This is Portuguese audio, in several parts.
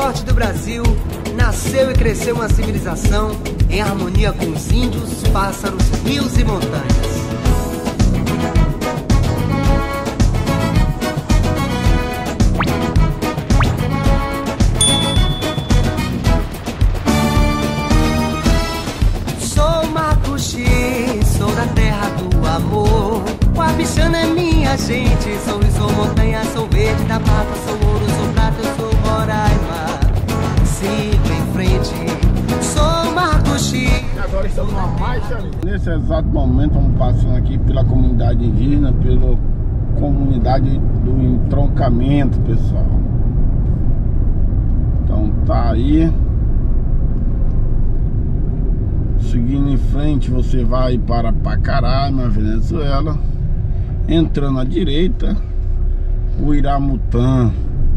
norte do Brasil, nasceu e cresceu uma civilização em harmonia com os índios, pássaros, rios e montanhas. Sou Macuxi, sou da terra do amor. O Abixana é minha gente, sou rio, sou montanha, sou verde da mata, sou ouro, sou prata, eu sou Roraima. Sigo em frente, sou Macuxi. Agora estamos numa marcha. Nesse exato momento estamos passando aqui pela comunidade indígena, pela comunidade do entroncamento, pessoal. Então tá aí. Seguindo em frente, você vai para Pacaraima, Venezuela. Entrando à direita, o Iramutã.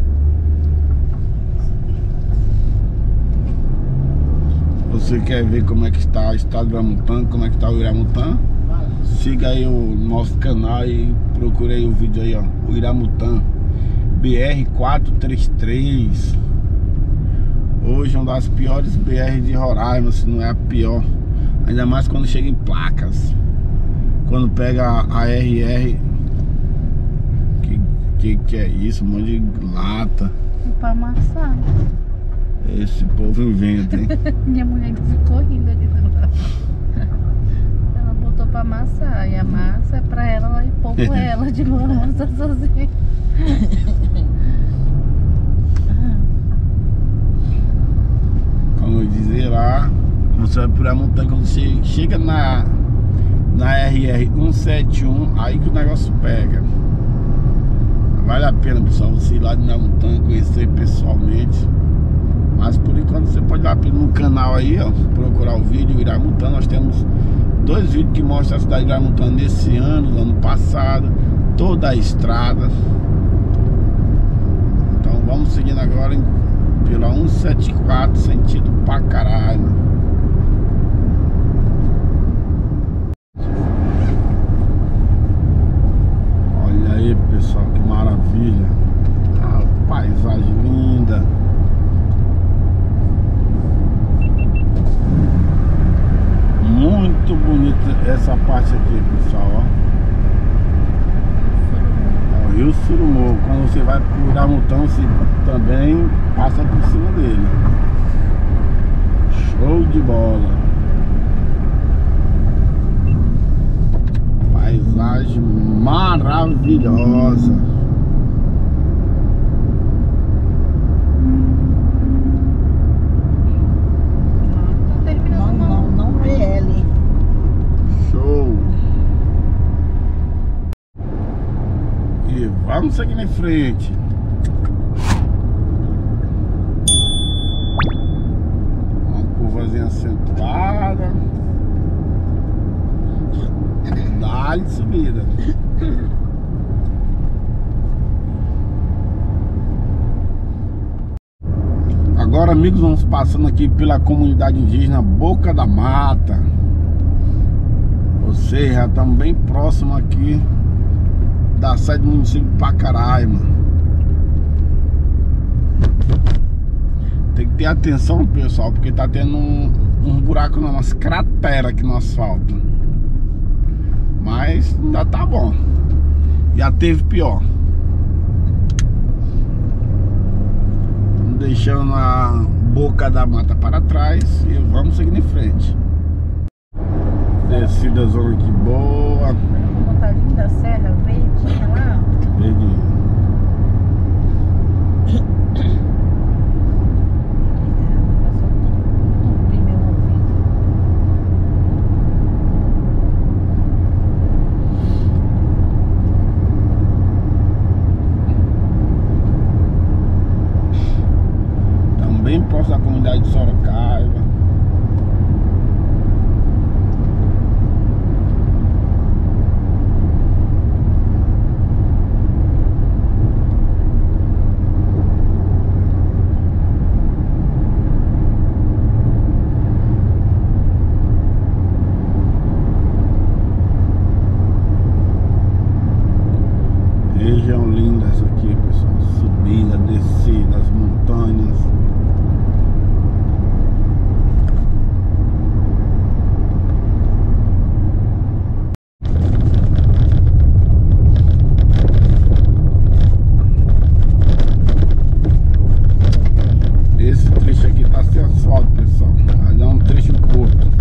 Você quer ver como é que está o estado do Iramutã, como é que está o Iramutã? Siga aí o nosso canal e procure aí o vídeo aí, ó. O Iramutã BR-433. Hoje é uma das piores BR de Roraima, se não é a pior. Ainda mais quando chega em placas. Quando pega a RR. Que é isso? Um monte de lata. Pra amassar. Esse povo inventa, hein? Minha mulher ficou rindo ali do lado. Ela botou pra amassar. E a massa é pra ela e pouco ela de boa amassar sozinha. Como eu dizer lá, você vai por a montanha, quando você chega na RR 171, aí que o negócio pega. Vale a pena, pessoal, você ir lá na montanha, conhecer pessoalmente. Mas por enquanto você pode ir lá no canal aí, ó, procurar o vídeo Iramutã. Nós temos 2 vídeos que mostram a cidade de Iramutã nesse ano, no ano passado, toda a estrada. Então vamos seguindo agora pela 174, sentido Pacaraima. Olha aí, pessoal, que maravilha. Ah, paisagem linda. Muito bonita essa parte aqui, pessoal, ó. É o Rio Surumô. Quando você vai por Iramutã, você também passa por cima dele. Show de bola. Paisagem maravilhosa. Não PL. Show. E vamos seguir em frente. Uma curvazinha acentuada. Dá-lhe subida. Agora, amigos, vamos passando aqui pela comunidade indígena Boca da Mata. Ou seja, já estamos bem próximo aqui da sede do município de Pacaraima. Tem que ter atenção, pessoal, porque tá tendo um buraco, não, umas crateras aqui no asfalto. Mas ainda tá bom. Já teve pior. Deixando a Boca da Mata para trás e vamos seguir em frente. Descida zona que boa. Tá linda a serra verdinha lá. Verdinha. Bem próximo da comunidade de Sorocaiva. Região linda essa aqui, pessoal. Subida, descida, as montanhas. esse asfalto, pessoal. Mas é um trecho curto.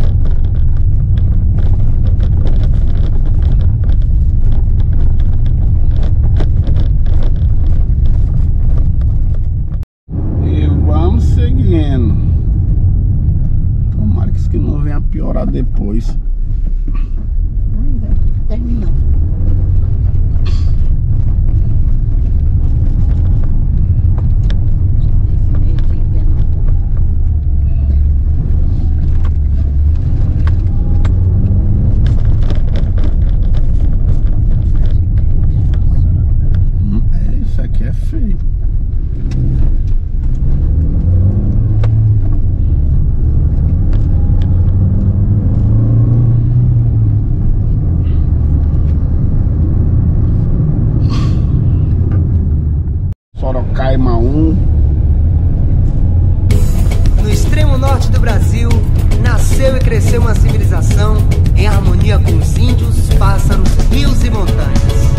E vamos seguindo. Tomara que isso aqui não venha a piorar depois. Terminou. Isso aqui é feio. Sorocaima 1. No extremo norte do Brasil, nasceu e cresceu uma civilização em harmonia com os índios, pássaros, rios e montanhas.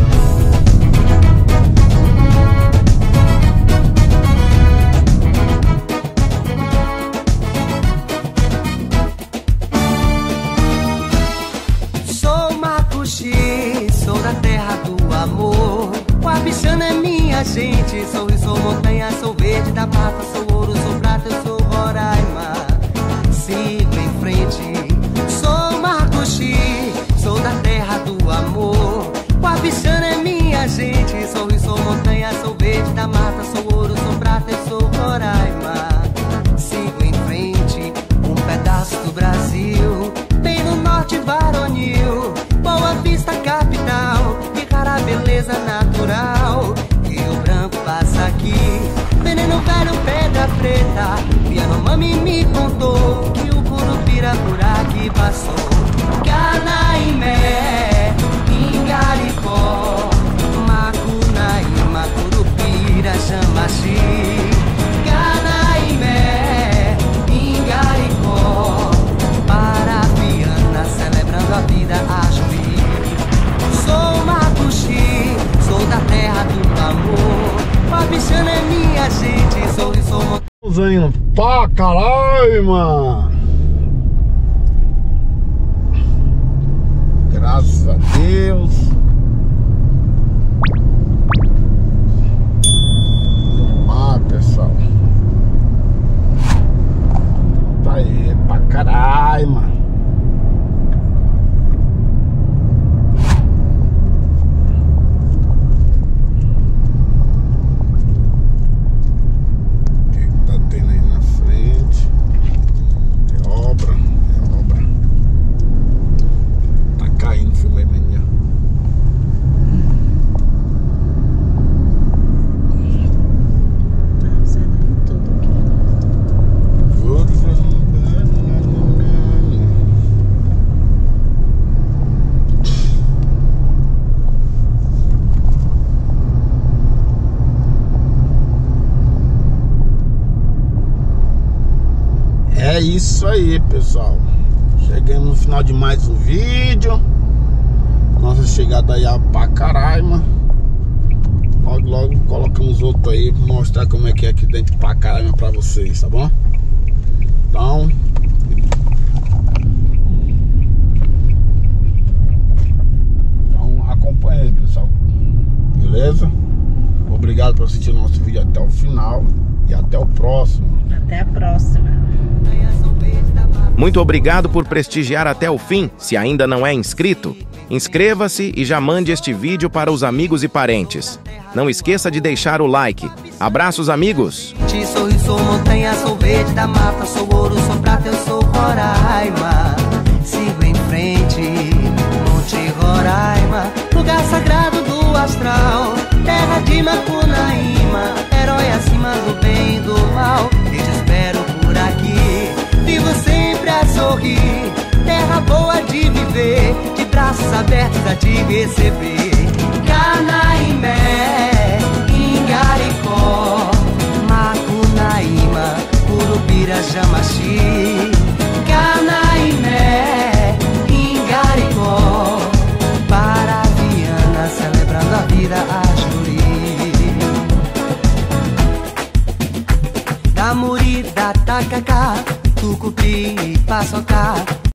Sou Macuxi, sou da terra do amor. O Abixana é minha gente, sou montanha, sou verde da mata, sou ouro, sou prata, eu sou Roraima. Sigo em frente, sou Macuxi, sou da terra do amor. O Abixana é minha gente, sou montanha, sou verde da mata, sou ouro, sou prata, eu sou Roraima. Sigo em frente, um pedaço do Brasil, bem no norte varonil, Boa Vista capital, de rara beleza natural. Rio Branco passa aqui, Veneno Velho, Pedra Preta. Yanomami me contou que o Curupira por aqui passou. Canaimé, Ingaripó, Macunaíma, Curupira, Xamaxi. Canaimé, Ingaripó, Parabiana, celebrando a vida, Ajuí. Sou Macuxi, sou da terra do amor. Abixana é minha gente, sou Estamos indo pra Caraima. Graças a Deus. Pessoal. Tá aí, pra Caraima. É isso aí, pessoal. Chegamos no final de mais um vídeo. Nossa chegada aí a Pacaraima. Logo colocamos outro aí pra mostrar como é que é aqui dentro de Pacaraima pra vocês, tá bom? Então acompanha aí, pessoal. Beleza? Obrigado por assistir o nosso vídeo até o final. E até o próximo. Até a próxima. Muito obrigado por prestigiar até o fim. Se ainda não é inscrito, inscreva-se e já mande este vídeo para os amigos e parentes. Não esqueça de deixar o like. Abraços, amigos! Sou montanha, sou verde da mata, sou ouro, sou prata, eu sou Roraima. Sigo em frente, Monte Roraima, lugar sagrado do astral, terra de Macunaíma, herói acima do bem e do mal. Eu te espero por aqui, vivo sempre a sorrir, terra boa de viver, de braços abertos a te receber. Canaimé, Ingaricó, Macunaíma, Curupira, Xamaxi. Canaimé, Ingaricó, Parabiana, celebrando a vida, Ajuí. Da Murida da tacacá, tucupi, paçoca.